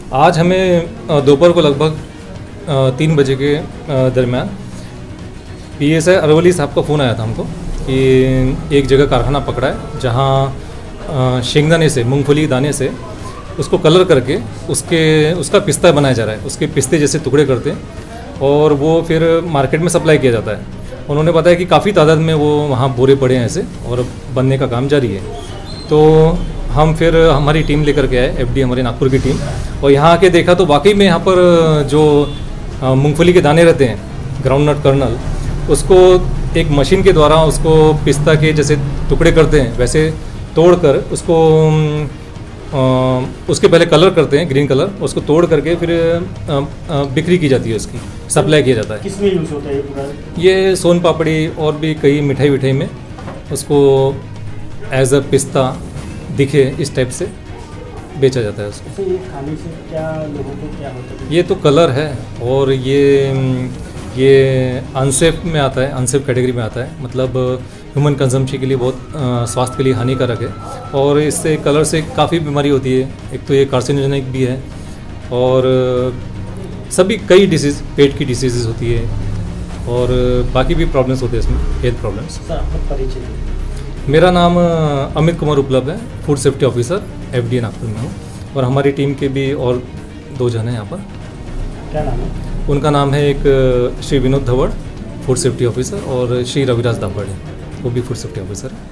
आज हमें दोपहर को लगभग 3 बजे के दरमियान PSI अरवली साहब का फ़ोन आया था हमको कि एक जगह कारखाना पकड़ा है जहाँ शेंगदाने से, मूंगफली दाने से उसको कलर करके उसका पिस्ता बनाया जा रहा है। उसके पिस्ते जैसे टुकड़े करते हैं और वो फिर मार्केट में सप्लाई किया जाता है। उन्होंने बताया कि काफ़ी तादाद में वो वहाँ बोरे पड़े हैं ऐसे और बनने का काम जारी है। तो हम फिर हमारी टीम लेकर के आए, FD हमारे नागपुर की टीम, और यहाँ आके देखा तो वाकई में यहाँ पर जो मूंगफली के दाने रहते हैं, ग्राउंडनट कर्नल, उसको एक मशीन के द्वारा उसको पिस्ता के जैसे टुकड़े करते हैं वैसे तोड़कर उसको उसके पहले कलर करते हैं, ग्रीन कलर, उसको तोड़ करके फिर बिक्री की जाती है, उसकी सप्लाई किया जाता है। किस में यूज़ होता है ये पूरा? ये सोन पापड़ी और भी कई मिठाई विठाई में उसको एज अ पिस्ता दिखे इस टाइप से बेचा जाता है उसको। ये खाने से क्या लोगों को क्या होता है? ये तो कलर है और ये अनसेफ में आता है, अनसेफ कैटेगरी में आता है, मतलब ह्यूमन कंजम्पशन के लिए बहुत स्वास्थ्य के लिए हानिकारक है और इससे कलर से काफ़ी बीमारी होती है। एक तो ये कार्सिनोजेनिक भी है और सभी कई डिसीज़, पेट की डिसीज़ होती है और बाकी भी प्रॉब्लम्स होते हैं इसमें, हेल्थ प्रॉब्लम्स। सर आपका परिचय? मेरा नाम अमित कुमार उपलब्ध है, food safety officer FD Nagpur में हूँ और हमारी टीम के भी और 2 जन हैं यहाँ पर। क्या नाम है? उनका नाम है, एक Shri Vinod Dhawad food safety officer और श्री रविराज दाभड़ है, वो भी फूड सेफ्टी ऑफिसर है।